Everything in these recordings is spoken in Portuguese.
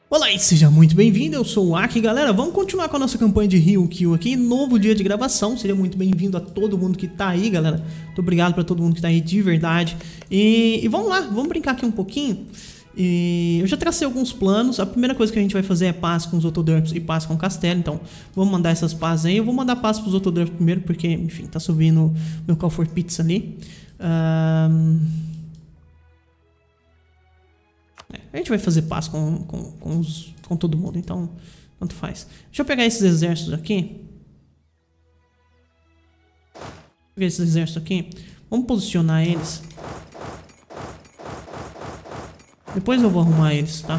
Olá e seja muito bem-vindo, eu sou o Aki, galera. Vamos continuar com a nossa campanha de Ryukyu aqui, novo dia de gravação. Seja muito bem-vindo a todo mundo que tá aí, galera. Muito obrigado pra todo mundo que tá aí, de verdade. E vamos lá, vamos brincar aqui um pouquinho. E eu já tracei alguns planos. A primeira coisa que a gente vai fazer é paz com os Otodurps e paz com o Castelo. Então vamos mandar essas paz aí. Eu vou mandar paz pros Otodurps primeiro, porque, enfim, tá subindo meu Call for Pizza ali. A gente vai fazer paz com todo mundo, então tanto faz. Deixa eu pegar esses exércitos aqui. Pegar esses exércitos aqui. Vamos posicionar eles. Depois eu vou arrumar eles, tá?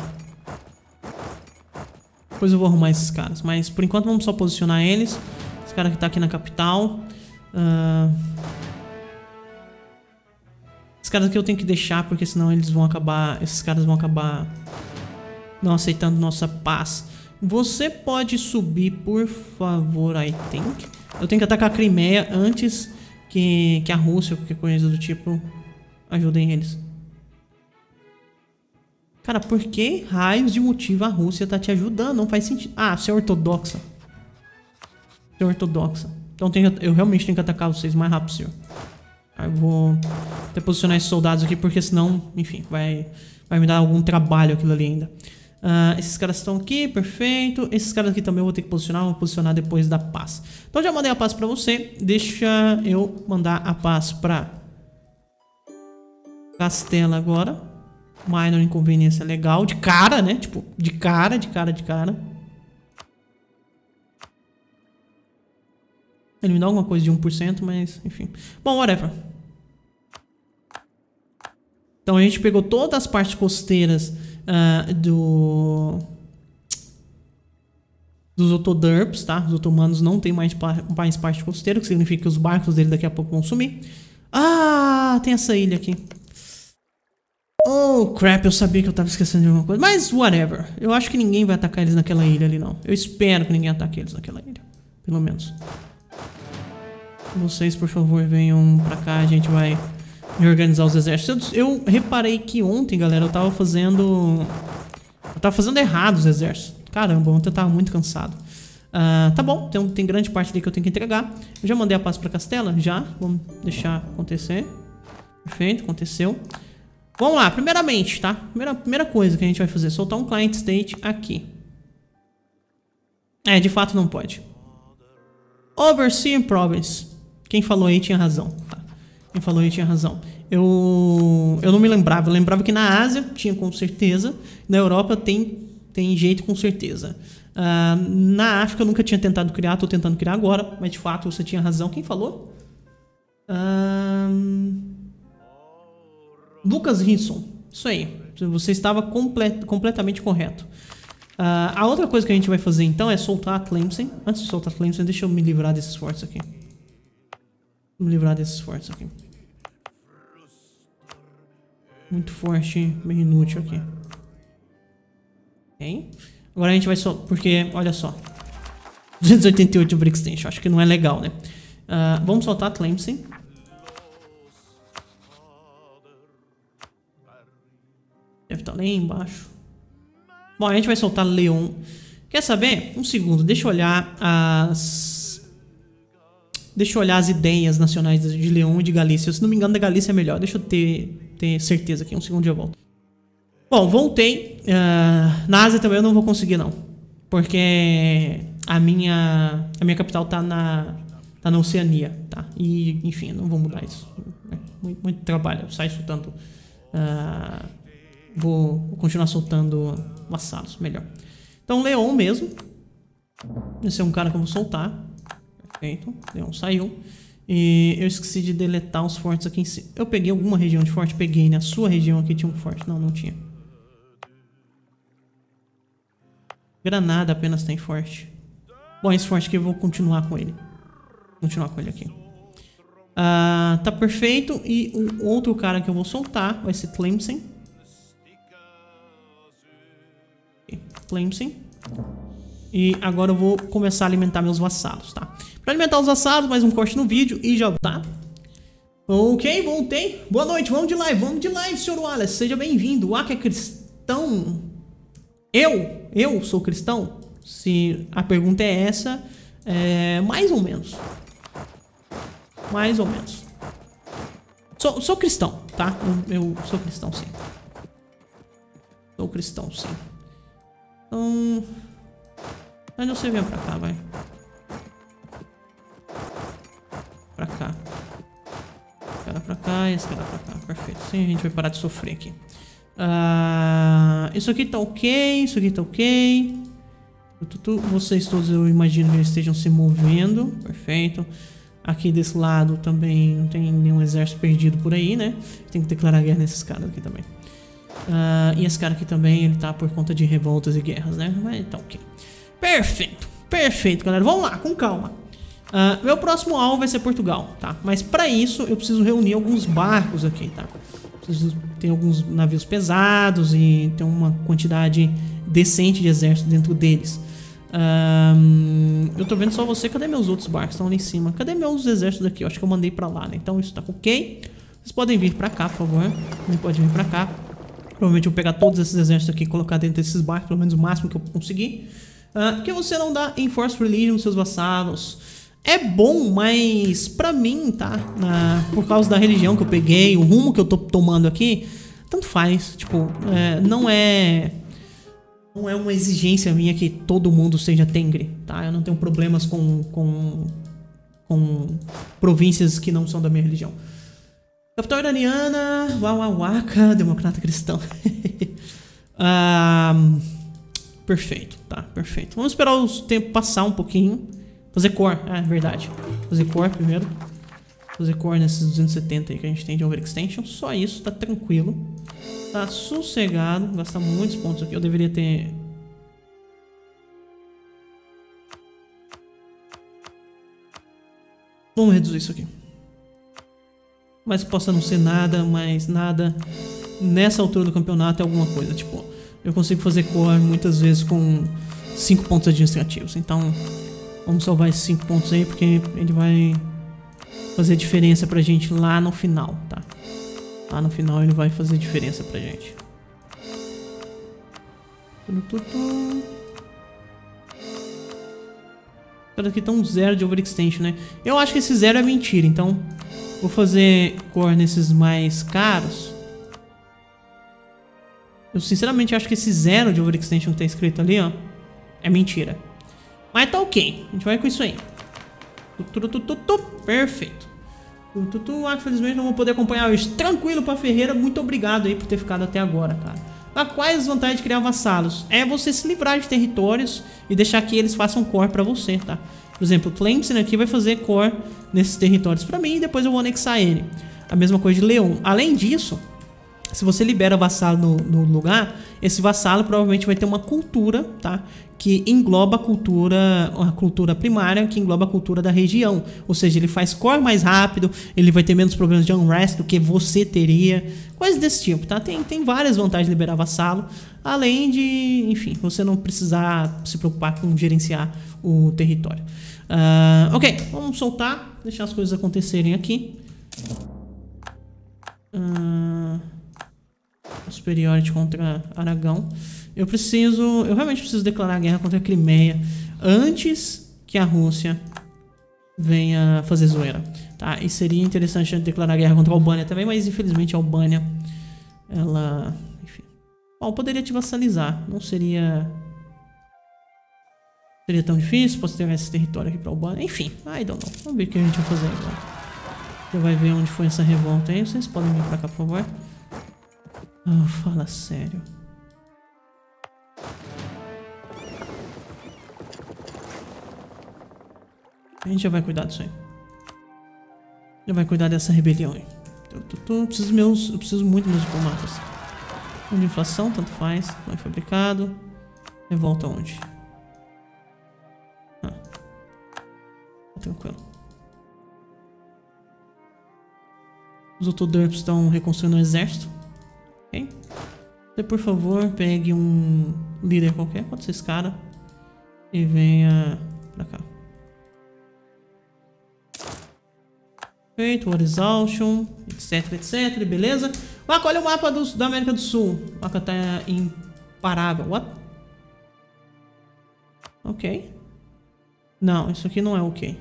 Depois eu vou arrumar esses caras. Mas por enquanto vamos só posicionar eles. Esse cara que tá aqui na capital. Esses caras aqui eu tenho que deixar, porque senão eles vão acabar... Esses caras vão acabar não aceitando nossa paz. Você pode subir, por favor, I think. Eu tenho que atacar a Crimeia antes que a Rússia ou qualquer coisa do tipo ajudem eles. Cara, por que raios de motivo a Rússia tá te ajudando? Não faz sentido. Ah, você é ortodoxa. Você é ortodoxa. Então eu realmente tenho que atacar vocês o mais rápido possível. Eu vou até posicionar esses soldados aqui, porque senão, enfim, vai me dar algum trabalho aquilo ali ainda. Esses caras estão aqui, perfeito. Esses caras aqui também eu vou ter que posicionar. Vou posicionar depois da paz. Então já mandei a paz pra você. Deixa eu mandar a paz pra Castela agora. Minor inconveniência legal. De cara, né? Tipo, de cara. Ele me dá alguma coisa de 1%, mas enfim. Bom, whatever. Então a gente pegou todas as partes costeiras dos Otodurps, tá? Os otomanos não tem mais parte costeira, o que significa que os barcos dele daqui a pouco vão sumir. Ah, tem essa ilha aqui. Oh, crap, eu sabia que eu tava esquecendo de alguma coisa. Mas, whatever. Eu acho que ninguém vai atacar eles naquela ilha ali, não. Eu espero que ninguém ataque eles naquela ilha. Pelo menos. Vocês, por favor, venham pra cá. A gente vai reorganizar os exércitos. Eu reparei que ontem, galera, eu tava fazendo errado os exércitos. Caramba, ontem eu tava muito cansado. Tá bom, tem grande parte ali que eu tenho que entregar. Eu já mandei a paz pra Castela? Já. Vamos deixar acontecer. Perfeito, aconteceu. Vamos lá, primeiramente, tá? Primeira coisa que a gente vai fazer é soltar um client state aqui. De fato não pode. Overseer Province. Quem falou aí tinha razão. Tá? Quem falou aí tinha razão. Eu não me lembrava. Eu lembrava que na Ásia tinha com certeza. Na Europa tem jeito com certeza. Na África eu nunca tinha tentado criar. Tô tentando criar agora. Mas de fato você tinha razão. Quem falou? Lucas Risson. Isso aí. Você estava completamente correto. A outra coisa que a gente vai fazer então é soltar a Tlemcen. Antes de soltar a Tlemcen, deixa eu me livrar desses fortes aqui. Muito forte, meio inútil aqui. Ok. Agora a gente vai só... Porque, olha só. 288 de Brick Extension. Acho que não é legal, né? Vamos soltar a Tlemcen. Deve estar lá embaixo. Bom, a gente vai soltar Leon. Quer saber? Um segundo, deixa eu olhar as ideias nacionais de Leon e de Galícia. Se não me engano, da Galícia é melhor. Deixa eu ter certeza aqui. Um segundo e eu volto. Bom, voltei. Na Ásia também eu não vou conseguir, não. Porque a minha capital tá na Oceania, tá? E, enfim, eu não vou mudar isso. Muito trabalho. Eu saio soltando... Vou continuar soltando vassalos, melhor. Então, Leon mesmo. Esse é um cara que eu vou soltar. Perfeito. Leon saiu. E eu esqueci de deletar os fortes aqui em cima. Eu peguei alguma região de forte? Peguei, né? A sua região aqui tinha um forte. Não tinha. Granada apenas tem forte. Bom, esse forte aqui eu vou continuar com ele. Aqui. Tá perfeito. E o outro cara que eu vou soltar vai ser Tlemcen. E agora eu vou começar a alimentar meus vassalos, tá? Pra alimentar os vassalos, mais um corte no vídeo e já tá. Ok, voltei. Boa noite, vamos de live, senhor Wallace. Seja bem-vindo. O Aki é cristão. Eu sou cristão? Se a pergunta é essa, mais ou menos. Mais ou menos. Sou cristão, tá? Eu sou cristão, sim. Sou cristão, sim. Então... Mas você vem pra cá, vai. Pra cá. Esse cara pra cá e esse cara pra cá. Perfeito. Assim a gente vai parar de sofrer aqui. Isso aqui tá ok. Isso aqui tá ok. Vocês todos eu imagino que eles estejam se movendo. Perfeito. Aqui desse lado também não tem nenhum exército perdido por aí, né? Tem que declarar guerra nesses caras aqui também. E esse cara aqui também, ele tá por conta de revoltas e guerras, né? Mas tá ok. Perfeito. Perfeito, galera. Vamos lá, com calma. Meu próximo alvo vai ser Portugal, tá? Mas pra isso eu preciso reunir alguns barcos aqui, tá? Preciso ter alguns navios pesados e ter uma quantidade decente de exército dentro deles. Eu tô vendo só você. Cadê meus outros barcos? Estão ali em cima. Cadê meus exércitos aqui? Eu acho que eu mandei pra lá, né? Então isso tá ok. Vocês podem vir pra cá, por favor. Também pode vir pra cá. Provavelmente eu vou pegar todos esses exércitos aqui e colocar dentro desses barcos, pelo menos o máximo que eu conseguir. Que você não dá Enforced Religion nos seus vassalos. É bom, mas pra mim, tá? Por causa da religião que eu peguei, o rumo que eu tô tomando aqui, tanto faz. Tipo, não é uma exigência minha que todo mundo seja Tengri, tá? Eu não tenho problemas com províncias que não são da minha religião. Capital iraniana, Wawawaka, democrata cristão. Perfeito, tá, perfeito. Vamos esperar o tempo passar um pouquinho. Fazer core, é verdade. Fazer core primeiro. Fazer core nesses 270 aí que a gente tem de overextension. Só isso, tá tranquilo. Tá sossegado. Gastar muitos pontos aqui. Eu deveria ter... Vamos reduzir isso aqui. Mas que possa não ser nada, mas nada. Nessa altura do campeonato é alguma coisa. Tipo, eu consigo fazer core muitas vezes com 5 pontos administrativos. Então, vamos salvar esses 5 pontos aí, porque ele vai fazer diferença pra gente lá no final, tá? Lá no final ele vai fazer diferença pra gente. Cara, aqui tá um 0 de overextension, né? Eu acho que esse 0 é mentira, então vou fazer core nesses mais caros. Eu sinceramente acho que esse 0 de overextension que tá escrito ali, ó, é mentira. Mas tá ok, a gente vai com isso aí. Perfeito. Infelizmente não vou poder acompanhar hoje. Tranquilo pra Ferreira, muito obrigado aí por ter ficado até agora, cara. Mas quais as vantagens de criar vassalos? É você se livrar de territórios e deixar que eles façam core pra você, tá? Por exemplo, o Tlemcen aqui vai fazer core nesses territórios pra mim e depois eu vou anexar ele. A mesma coisa de Leon. Além disso, se você libera vassalo no lugar, esse vassalo provavelmente vai ter uma cultura, tá? Que engloba a cultura primária, que engloba a cultura da região. Ou seja, ele faz core mais rápido, ele vai ter menos problemas de unrest do que você teria. Coisas desse tipo, tá? Tem várias vantagens de liberar vassalo. Além de, enfim, você não precisar se preocupar com gerenciar o território. Ok, vamos soltar, deixar as coisas acontecerem aqui. Superiority contra Aragão. Eu realmente preciso declarar guerra contra a Crimeia antes que a Rússia venha fazer zoeira, tá? E seria interessante declarar guerra contra a Albânia também, mas infelizmente a Albânia, ela, enfim, bom, poderia te vassalizar, não seria tão difícil, posso ter esse território aqui pra Albânia, enfim, I don't know, vamos ver o que a gente vai fazer agora. Você vai ver onde foi essa revolta aí, vocês podem vir pra cá, por favor. Fala sério. A gente já vai cuidar disso aí. Já vai cuidar dessa rebelião aí. Eu preciso muito dos meus diplomatas. Onde inflação, tanto faz. Não é fabricado. Revolta onde? Tá tranquilo. Os Autoderps estão reconstruindo um exército. Ok? Você, por favor, pegue um líder qualquer. Pode ser esse cara. E venha pra cá. Perfeito, War Exhaustion, etc, etc, beleza? Vaca, olha o mapa da América do Sul. Vaca tá imparável. What? Ok. Não, isso aqui não é ok.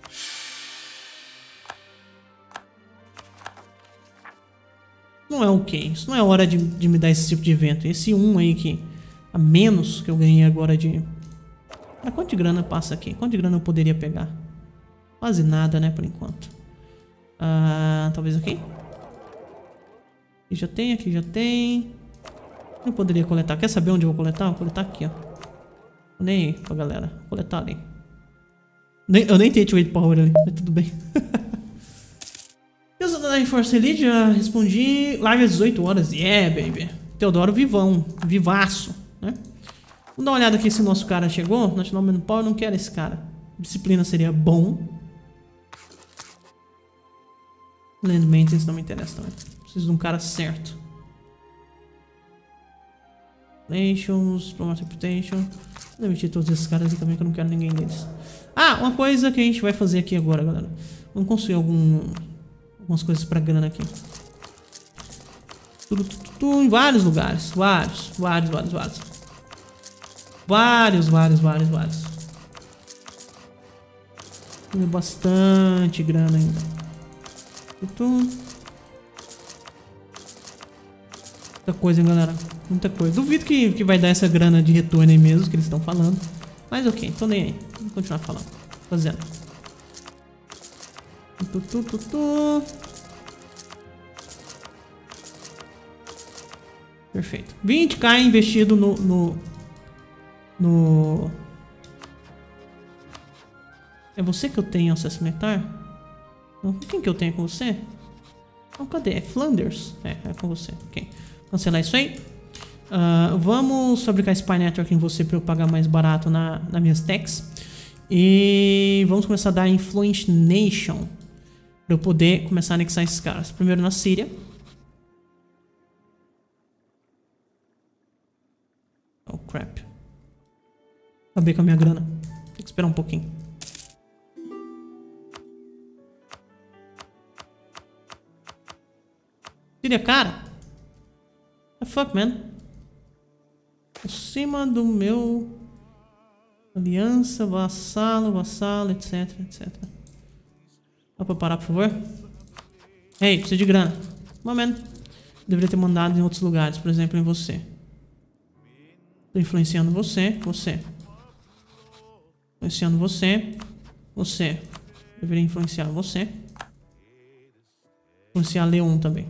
Não é ok. Isso não é hora de me dar esse tipo de evento. Esse 1 aí que... A menos que eu ganhei agora de... Ah, quanto de grana passa aqui? Quanto de grana eu poderia pegar? Quase nada, né, por enquanto. Talvez aqui. Aqui já tem, aqui já tem. Eu poderia coletar. Quer saber onde eu vou coletar? Vou coletar aqui, ó. Nem aí pra galera. Vou coletar ali. Eu nem tenho Trade Power ali, mas tudo bem. Eu sou da Force Elite, já respondi. Live às 18 horas. Yeah, baby. Teodoro vivão. Vivaço, né? Vamos dar uma olhada aqui se o nosso cara chegou. National Manpower, eu não quero esse cara. Disciplina seria bom. Land Maintenance não me interessa também. Preciso de um cara certo. Relations, Promote Reputation. Vou demitir todos esses caras aqui também, que eu não quero ninguém deles. Uma coisa que a gente vai fazer aqui agora, galera. Vamos construir algumas coisas pra grana aqui. Tudo em vários lugares. Vários. Tem bastante grana ainda. Muita coisa, hein, galera. Muita coisa. Duvido que vai dar essa grana de retorno aí mesmo que eles estão falando. Mas ok, tô nem aí. Vamos continuar falando. Fazendo. Perfeito. 20k investido no... É você que eu tenho acesso militar? Não, quem que eu tenho com você? Não, cadê? É Flanders? É com você. Ok. Cancelar isso aí. Vamos fabricar Spy Network em você para eu pagar mais barato nas minhas techs. E vamos começar a dar Influence Nation para eu poder começar a anexar esses caras. Primeiro na Síria. Oh, crap. Acabei com a minha grana. Tem que esperar um pouquinho. Síria, cara. The fuck, man? Acima do meu... Aliança, vassalo, etc. Dá pra parar, por favor? Ei, preciso de grana. Momento. Deveria ter mandado em outros lugares, por exemplo, em você. Tô influenciando você. Influenciando você. Deveria influenciar você. Influenciar Leon também.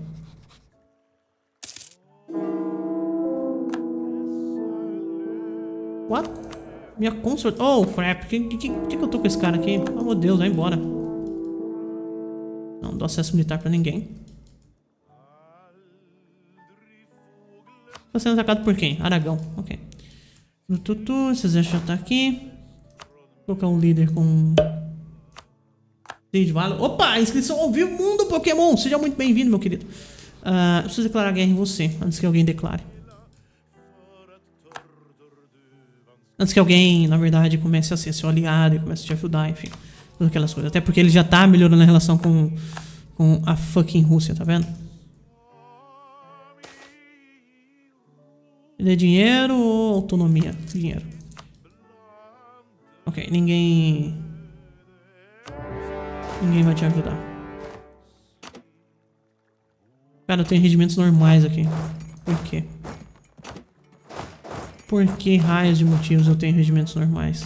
What? Minha consort... Oh, crap. Que eu tô com esse cara aqui? Oh, meu Deus, vai embora. Não dou acesso militar pra ninguém. Tá sendo atacado por quem? Aragão. Ok. Esse exército já tá aqui. Vou colocar um líder com... Opa! Inscrição ao vivo, Mundo Pokémon! Seja muito bem-vindo, meu querido. Eu preciso declarar guerra em você, antes que alguém declare. Antes que alguém, na verdade, comece a ser seu aliado e comece a te ajudar, enfim. Todas aquelas coisas. Até porque ele já tá melhorando a relação com a fucking Rússia, tá vendo? Ele é dinheiro ou autonomia? Dinheiro. Ok, ninguém vai te ajudar. Cara, eu tenho regimentos normais aqui. Por quê? Por que raios de motivos eu tenho regimentos normais?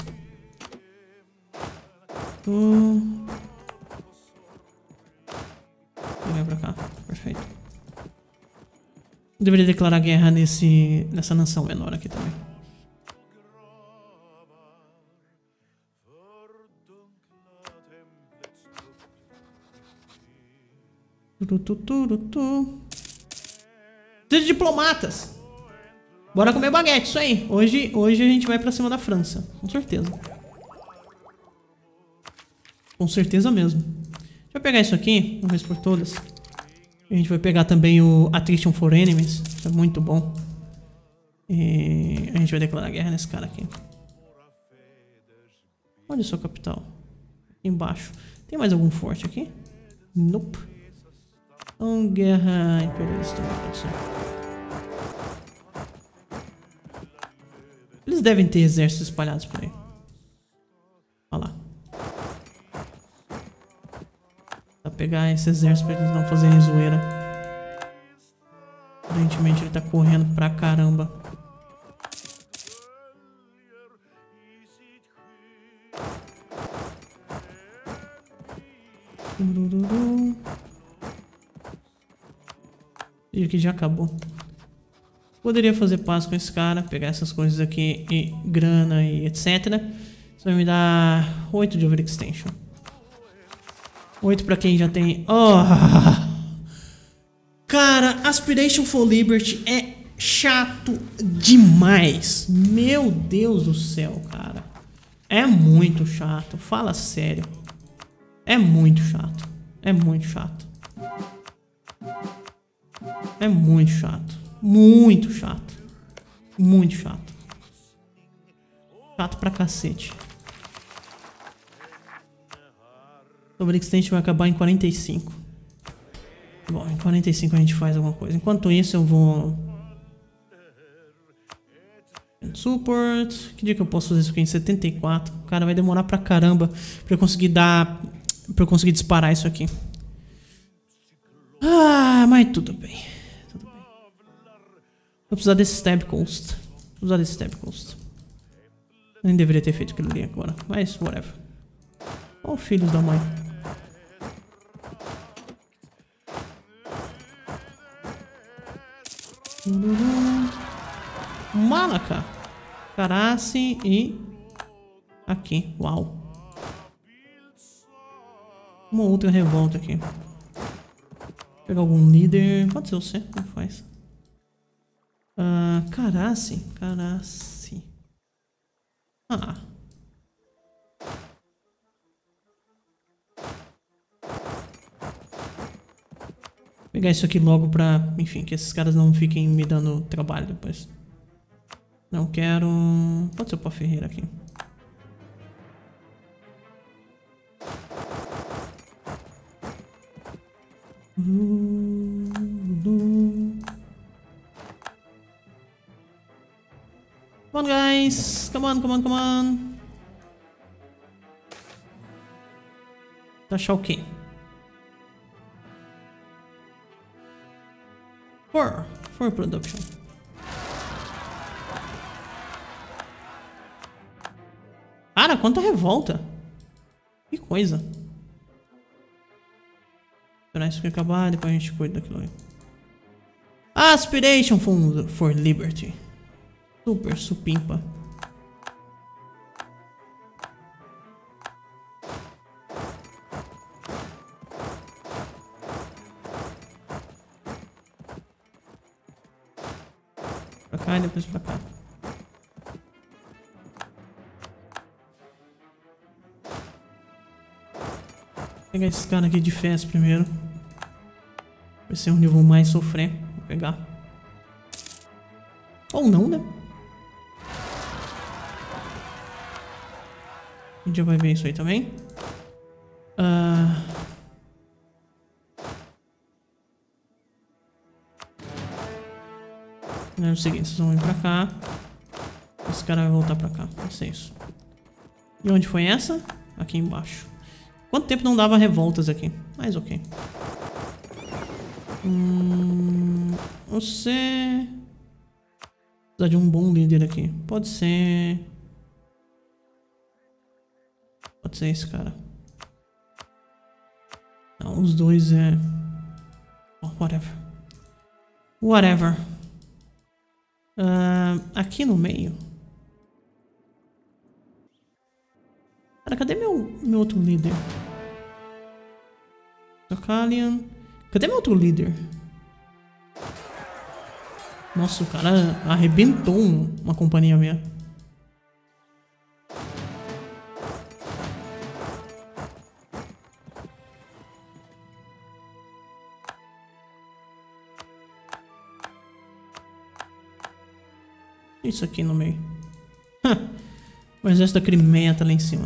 Vem pra cá. Perfeito. Eu deveria declarar guerra nessa nação menor aqui também. Preciso de diplomatas. Bora comer baguete, isso aí. Hoje a gente vai pra cima da França. Com certeza. Com certeza mesmo. Deixa eu pegar isso aqui, uma vez por todas. A gente vai pegar também o Attrition for Enemies. Isso é muito bom. E a gente vai declarar guerra nesse cara aqui. Onde é a sua capital? Aqui embaixo. Tem mais algum forte aqui? Nope. Então, guerra imperialista. Eles devem ter exércitos espalhados por aí. pegar esse exército pra eles não fazerem zoeira. Aparentemente ele tá correndo pra caramba. E aqui já acabou. Poderia fazer paz com esse cara, pegar essas coisas aqui e grana e etc. Isso vai me dar 8 de overextension. 8 pra quem já tem... Oh! Cara, Aspiration for Liberty é chato demais. Meu Deus do céu, cara. É muito chato, fala sério. É muito chato. É muito chato. É muito chato. Muito chato. Muito chato. Chato pra cacete. Overextension vai acabar em 45. Bom, em 45 a gente faz alguma coisa. Enquanto isso eu vou... Support. Que dia que eu posso fazer isso aqui? Em 74. Cara, vai demorar pra caramba pra eu conseguir dar... Pra eu conseguir disparar isso aqui. Ah, mas tudo bem. Tudo bem. Vou precisar desse Stab Coast. Vou usar desse Stab Coast. Nem deveria ter feito aquilo ali agora. Mas, whatever. Ó, filhos da mãe. Malaka. Karasi e... Aqui, uau. Uma outra revolta aqui. Vou pegar algum líder. Pode ser você, como faz? Karasi. Karasi. Ah. Vou pegar isso aqui logo pra... Enfim, que esses caras não fiquem me dando trabalho depois. Não quero... Pode ser o Pó Ferreira aqui. Come on, guys. Come on, come on, come on. Tá achar o quê? For production. Cara, quanta revolta. Que coisa. Esperar isso aqui acabar, depois a gente cuida daquilo aí. Aspiration for Liberty. Super supimpa. Pra cá e depois pra cá. Vou pegar esse cara aqui de festa primeiro. Vai ser um nível mais sofrer. Vou pegar. Ou não, né? A gente já vai ver isso aí também. É o seguinte, vocês vão vir pra cá. Esse cara vai voltar pra cá. Vai ser isso. E onde foi essa? Aqui embaixo. Quanto tempo não dava revoltas aqui? Mas ok. Você... Precisa de um bom líder aqui. Pode ser... Pode ser esse cara. Não, os dois é... Oh, whatever. Whatever. Aqui no meio. Cara, cadê meu outro líder? Sokalian. Cadê meu outro líder? Nossa, o cara arrebentou uma companhia minha. Isso aqui no meio. O exército da Crimeia tá lá em cima.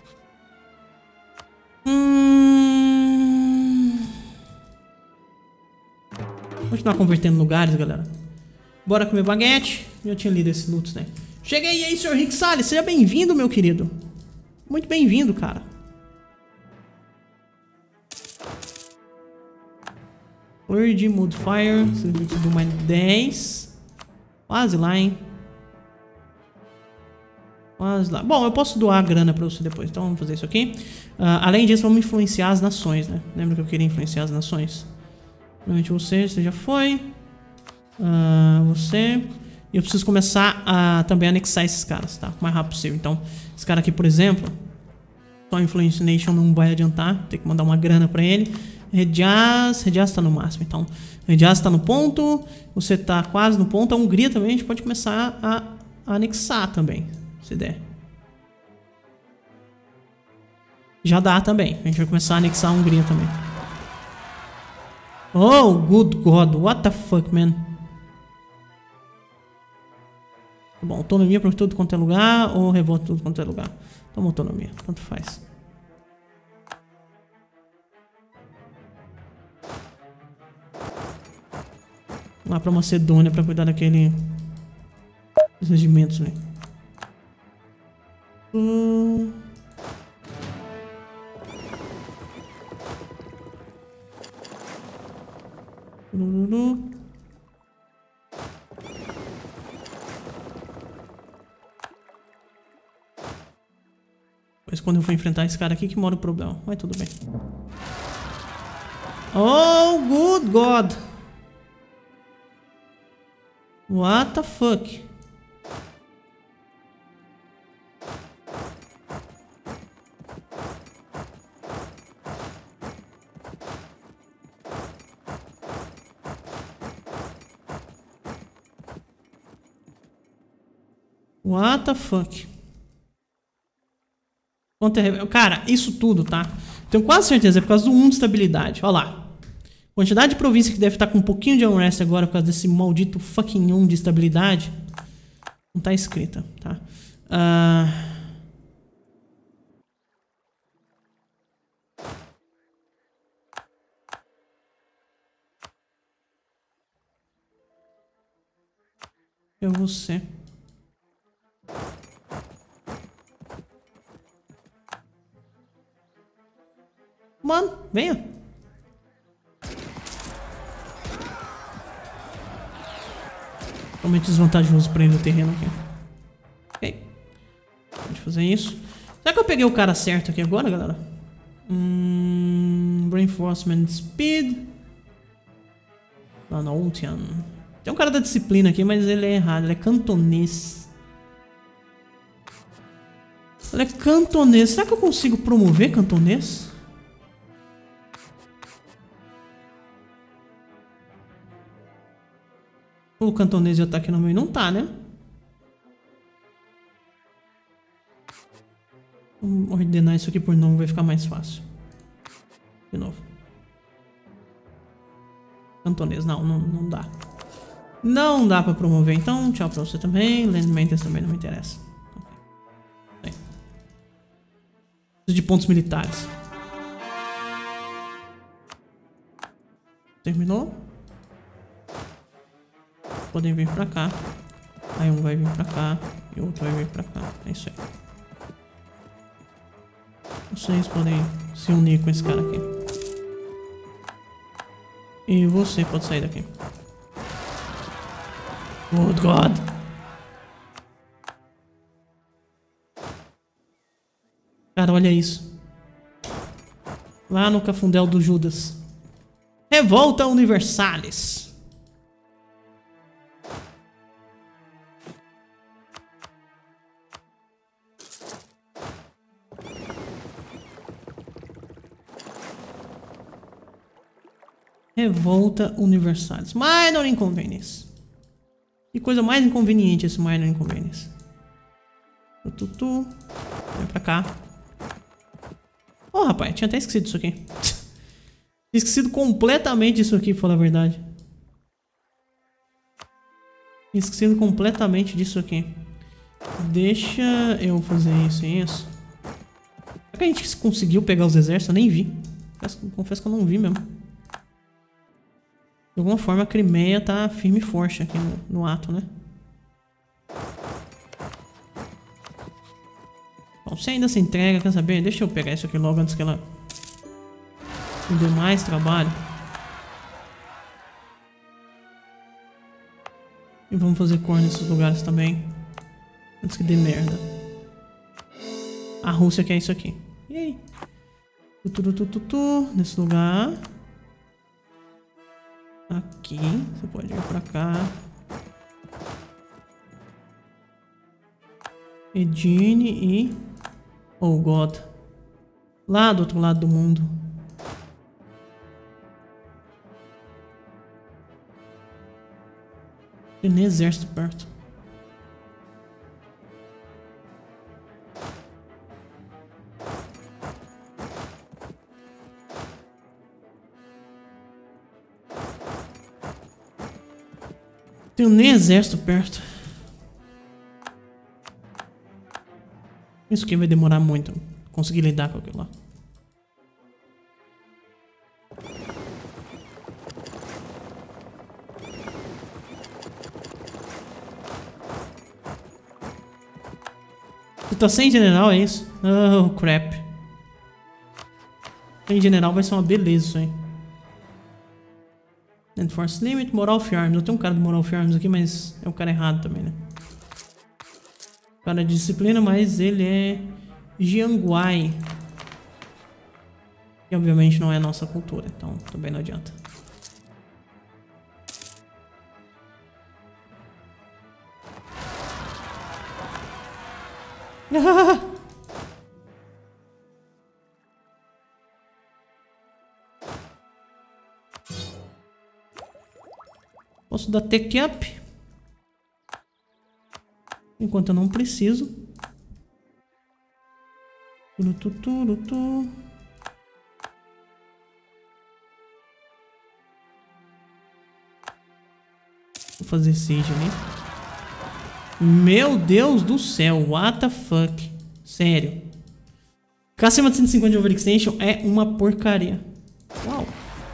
Vou continuar convertendo lugares, galera. Bora comer baguete. Eu tinha lido esse Lutz, né? Cheguei aí, Sr. Rick Salles. Seja bem-vindo, meu querido. Muito bem-vindo, cara. Clergy, Modifier. Subiu mais 10. Quase lá, hein? Quase lá. Bom, eu posso doar a grana pra você depois. Então vamos fazer isso aqui. Além disso, vamos influenciar as nações, né? Lembra que eu queria influenciar as nações? Provavelmente você já foi. Você. E eu preciso começar a também anexar esses caras, tá? O mais rápido possível. Então, esse cara aqui, por exemplo, só Influence Nation não vai adiantar. Tem que mandar uma grana pra ele. Redias tá no máximo. Então, Redias tá no ponto. Você tá quase no ponto. A Hungria também a gente pode começar a anexar também, se der. Já dá também. A gente vai começar a anexar a Hungria também. Oh, good God. What the fuck, man? Bom, autonomia para tudo quanto é lugar ou revolta tudo quanto é lugar? Toma autonomia, tanto faz. Vamos lá pra Macedônia pra cuidar daquele... dos regimentos, né? Mas quando eu for enfrentar esse cara aqui que mora o problema. Mas tudo bem. Oh, good God. What the fuck? What the fuck? Cara, isso tudo, tá? Tenho quase certeza, é por causa do 1 de estabilidade. Olha lá. Quantidade de província que deve estar com um pouquinho de unrest agora por causa desse maldito fucking 1 de estabilidade. Não tá escrita, tá? Eu vou ser. Mano, venha. Totalmente desvantajoso pra ele o terreno aqui. Ok. Pode fazer isso. Será que eu peguei o cara certo aqui agora, galera? Reinforcement Speed. Não, Ultian. Tem um cara da disciplina aqui, mas ele é errado. Ele é cantonês. Ele é cantonês. Será que eu consigo promover cantonês? O cantonês já tá aqui no meio. Não tá, né? Vamos ordenar isso aqui por nome, vai ficar mais fácil. De novo. Cantonês, não dá. Não dá pra promover, então tchau pra você também. Land Maintenance também não me interessa. Okay. Preciso de pontos militares. Terminou? Podem vir pra cá. Aí um vai vir pra cá e o outro vai vir pra cá. É isso aí. Vocês podem se unir com esse cara aqui. E você pode sair daqui. Oh God! Cara, olha isso. Lá no Cafundel do Judas. Revolta Universalis. Revolta Universalis. Minor Inconvenience. Que coisa mais inconveniente esse Minor Inconvenience. Vem pra cá. Oh, rapaz, tinha até esquecido isso aqui. Tinha esquecido completamente isso aqui, pra falar a verdade. Tinha esquecido completamente disso aqui. Deixa eu fazer isso e isso. Será que a gente conseguiu pegar os exércitos? Eu nem vi. Confesso que eu não vi mesmo. De alguma forma a Crimeia tá firme e forte aqui no ato, né? Bom, se ainda se entrega, quer saber? Deixa eu pegar isso aqui logo antes que ela me dê mais trabalho. E vamos fazer cor nesses lugares também. Antes que dê merda. A Rússia quer isso aqui. E aí? Nesse lugar. Aqui. Você pode vir pra cá. Edine e... Oh, God. Lá do outro lado do mundo. Tem nem exército perto. Tenho nem exército perto. Isso aqui vai demorar muito. Conseguir lidar com aquilo lá. Você tá sem general, é isso? Oh, crap. Sem general vai ser uma beleza isso aí. Enforce Limit, Moral of Arms. Eu tenho um cara do Moral of Arms aqui, mas é um cara errado também, né? Cara de disciplina, mas ele é Jianguai. Que obviamente não é a nossa cultura, então também não adianta. Posso dar tech up? Enquanto eu não preciso. Vou fazer siege ali. Meu Deus do céu, what the fuck? Sério. Ficar acima de 150 de overextension é uma porcaria. Uau.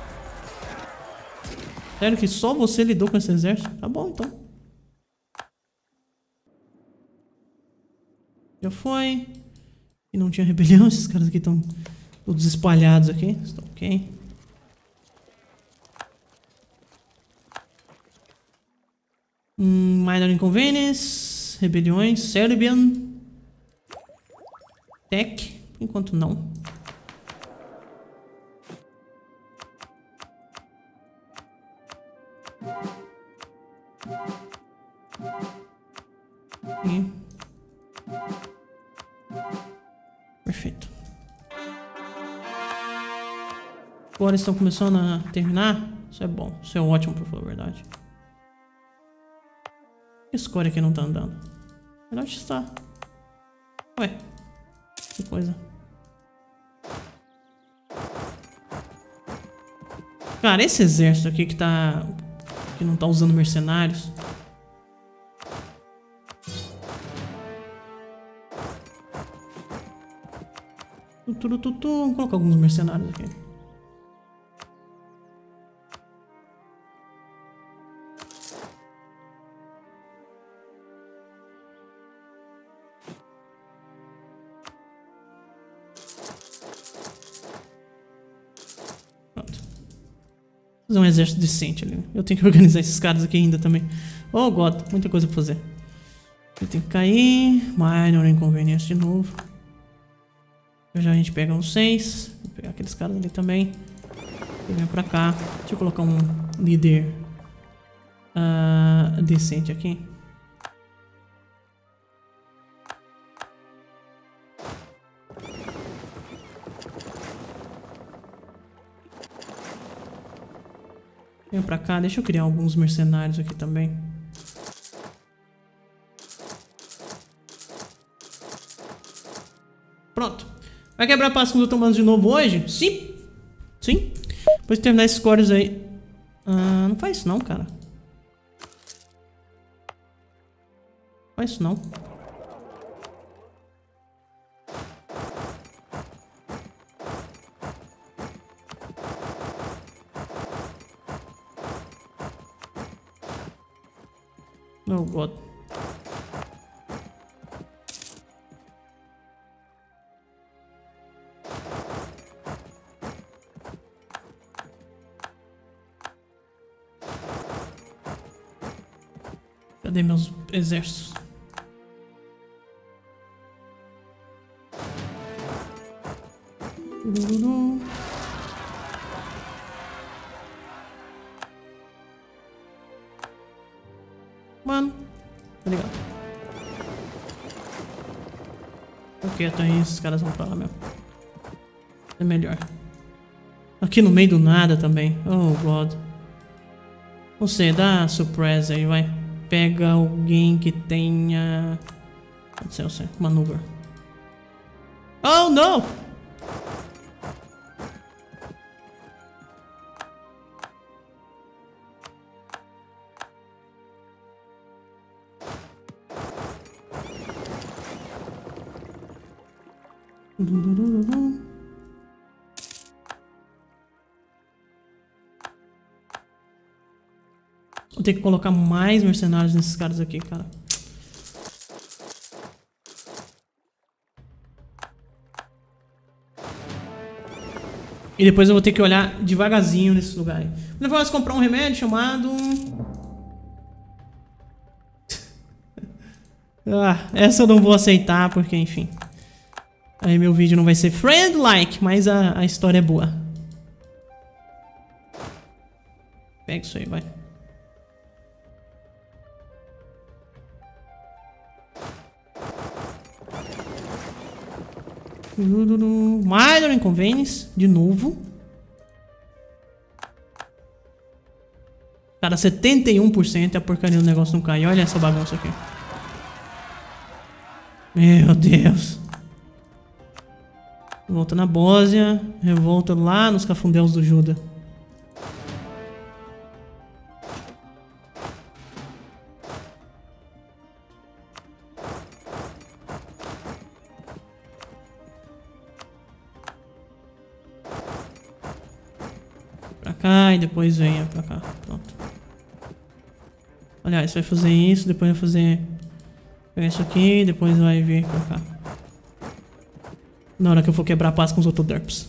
Sério que só você lidou com esse exército? Tá bom, então. Já foi. E não tinha rebelião. Esses caras aqui estão todos espalhados aqui. Estão ok. Minor Inconvenience. Rebeliões. Serbian. Tech. Por enquanto não. Perfeito. Agora estão começando a terminar. Isso é bom. Isso é ótimo, pra falar a verdade. Esse core aqui não tá andando. Melhor testar. Ué. Que coisa. Cara, esse exército aqui que tá... que não tá usando mercenários... Vamos colocar alguns mercenários aqui. Pronto. Fazer um exército decente ali. Eu tenho que organizar esses caras aqui ainda também. Oh, God, muita coisa pra fazer. Ele tem que cair. Minor Inconvenience de novo. Já a gente pega uns 6. Vou pegar aqueles caras ali também. E vem pra cá. Deixa eu colocar um líder decente aqui. Vem pra cá. Deixa eu criar alguns mercenários aqui também. Pronto. Vai quebrar paz com os otomanos de novo hoje? Sim. Sim. Depois de terminar esses cores aí. Não faz isso não, cara. Não faz isso não. Oh, God. Cadê meus exércitos? Mano, tá ligado? Ok, então esses caras vão pra lá mesmo. É melhor. Aqui no meio do nada também. Oh, God. Não sei, dá surpresa aí, vai. Pega alguém que tenha... Pode ser, eu sei. Maneuver. Oh, não! Vou ter que colocar mais mercenários nesses caras aqui, cara. E depois eu vou ter que olhar devagarzinho nesse lugar aí. Depois comprar um remédio chamado... Ah, essa eu não vou aceitar porque, enfim... Aí meu vídeo não vai ser friend-like, mas a história é boa. Pega isso aí, vai. Minor inconvenience, de novo. Cara, 71% e a porcaria do negócio não cai. Olha essa bagunça aqui. Meu Deus. Revolta na Bósnia. Revolta lá nos cafundéus do Juda. Pra cá e depois venha pra cá. Pronto. Aliás, vai fazer isso, depois vai fazer... Pegar isso aqui, depois vai vir pra cá. Na hora que eu for quebrar a paz com os Autoderps.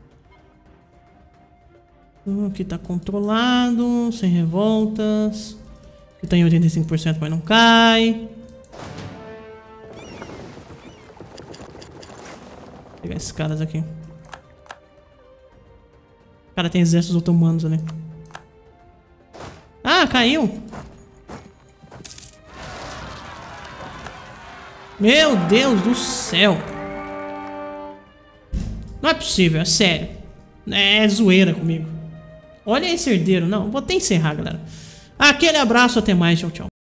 Aqui tá controlado, sem revoltas. Aqui tá em 85%, mas não cai. Vou pegar esses caras aqui. Cara, tem exércitos otomanos ali. Ah, caiu! Meu Deus do céu! Não é possível, é sério. É zoeira comigo. Olha esse herdeiro. Não, vou até encerrar, galera. Aquele abraço, até mais, tchau, tchau.